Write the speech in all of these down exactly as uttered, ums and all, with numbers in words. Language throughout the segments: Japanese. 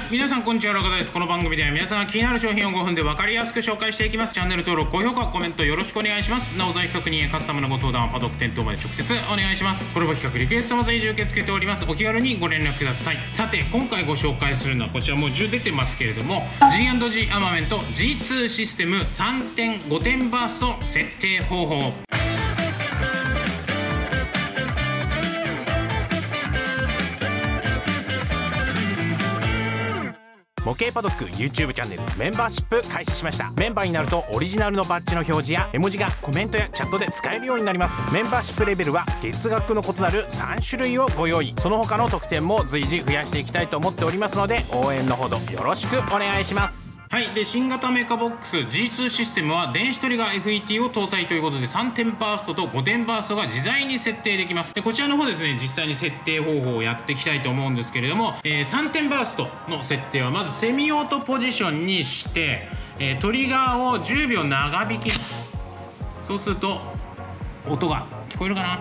皆さんこんにちは、ロカです。この番組では皆さんが気になる商品をごふんで分かりやすく紹介していきます。チャンネル登録、高評価、コメントよろしくお願いします。なお在企画にカスタムのご相談はパドック店頭まで直接お願いします。コラボ企画リクエストも随時受け付けております。お気軽にご連絡ください。さて今回ご紹介するのはこちら、もうじゅう出てますけれども ジーアンドジー アーマメント ジーツー システム さんてんご 点バースト設定方法。 模型パドック YouTube チャンネルメンバーシップ開始しました。メンバーになるとオリジナルのバッジの表示や絵文字がコメントやチャットで使えるようになります。メンバーシップレベルは月額の異なるさんしゅるいをご用意。その他の特典も随時増やしていきたいと思っておりますので、応援のほどよろしくお願いします。 はい。で新型メカボックス ジーツー システムは電子トリガー エフイーティー を搭載ということで、さんてんバーストとごてんバーストが自在に設定できます。でこちらの方ですね、実際に設定方法をやっていきたいと思うんですけれども、えー、さんてんバーストの設定はまずセミオートポジションにして、えー、トリガーをじゅうびょう長引き。そうすると音が聞こえるかな。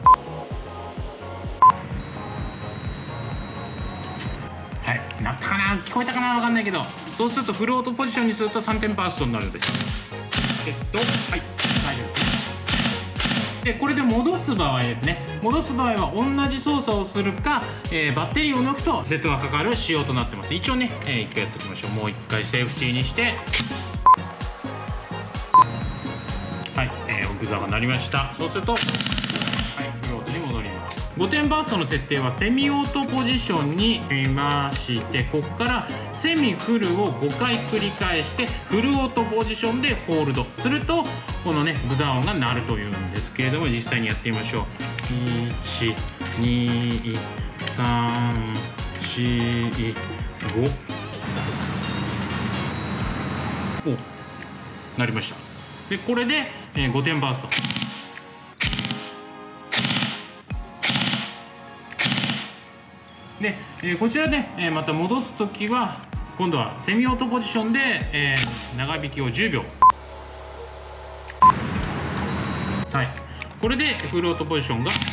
はい、なったかな、聞こえたかな、わかんないけど、そうするとフルオートポジションにするとさんてんバーストになるんです。えっとはい、大丈夫です。でこれで戻す場合ですね、戻す場合は同じ操作をするか、えー、バッテリーを抜くとセットがかかる仕様となってます。一応ね、えー、いっかいやっておきましょう。もういっかいセーフティーにして、はい、えー、ブザーが鳴りました。そうすると、はい、フルオートに戻ります。ごてんバーストの設定はセミオートポジションにしまして、ここからセミフルをごかい繰り返してフルオートポジションでホールドすると、このねブザー音が鳴るというんですけれども、実際にやってみましょう。いちにさんしご、お、鳴りました。でこれで、えー、ごてんバースト。で、えー、こちらで、ね、えー、また戻すときは今度はセミオートポジションで、えー、長引きをじゅうびょう。はい、これでフルオートポジションが、はい、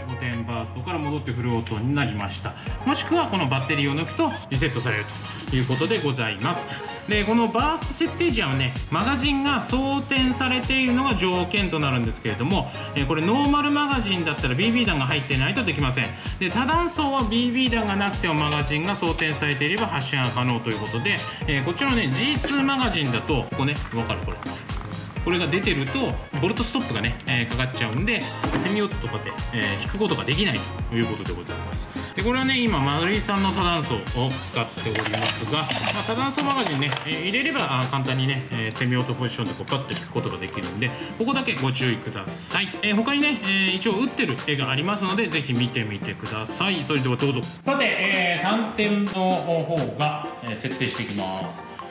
ごてんバーストから戻ってフルオートになりました。もしくはこのバッテリーを抜くとリセットされるということでございます。でこのバースト設定時はね、マガジンが装填されているのが条件となるんですけれども、えこれノーマルマガジンだったら ビービー 弾が入っていないとできません。で多弾倉は ビービー 弾がなくてもマガジンが装填されていれば発射が可能ということで、えー、こちらのね ジーツー マガジンだと、ここね、分かる、これこれが出てるとボルトストップがね、えー、かかっちゃうんで、セミオートとかで、えー、引くことができないということでございます。でこれはね、今丸井さんの多弾倉を使っておりますが、まあ、多弾倉マガジンね、えー、入れればあ簡単にね、えー、セミオートポジションでこうパッと引くことができるんで、ここだけご注意ください。えー、他にね、えー、一応打ってる絵がありますので、ぜひ見てみてください。それではどうぞ。さて、えー、さんてんの方が、えー、設定していきます。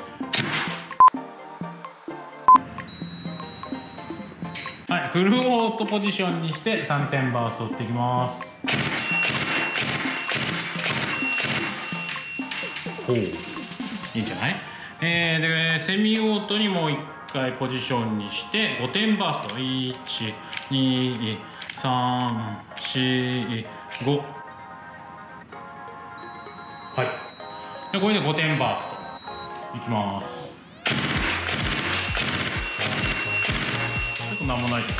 はい、フルオートポジションにしてさんてんバーストを打っていきます。ほう、いいんじゃない。えー、でセミオートにもういっかいポジションにしてごてんバースト、いちにさんしご、はい、でこれでごてんバーストいきます。ちょっとなんもないです。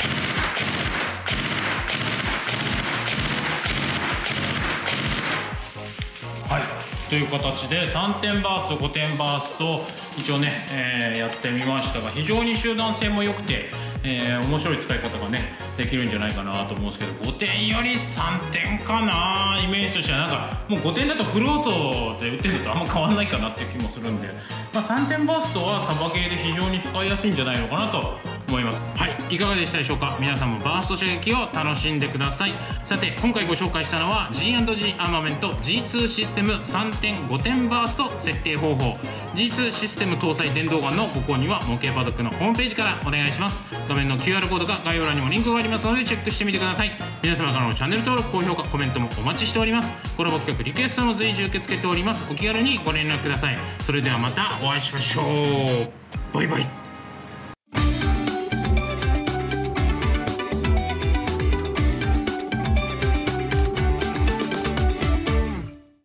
はい、という形でさんてんバースト、ごてんバースト一応ね、えー、やってみましたが、非常に集団性も良くて、えー、面白い使い方がねできるんじゃないかなと思うんですけど、ごてんよりさんてんかな、イメージとしては。なんかもうごてんだとフルオートで打ってるのとあんま変わらないかなっていう気もするんで、まあ、さんてんバーストはサバゲーで非常に使いやすいんじゃないのかなと思います。はい、いかがでしたでしょうか。皆さんもバースト射撃を楽しんでください。さて今回ご紹介したのは ジーアンドジー アーマメント ジーツー システムさんてんご 点バースト設定方法。 ジーツー システム搭載電動ガンのご購入は模型パドックのホームページからお願いします。画面の キューアール コードか概要欄にもリンクがありますのでチェックしてみてください。皆様からのチャンネル登録、高評価、コメントもお待ちしております。コラボ企画リクエストも随時受け付けております。お気軽にご連絡ください。それではまたお会いしましょう。バイバイ。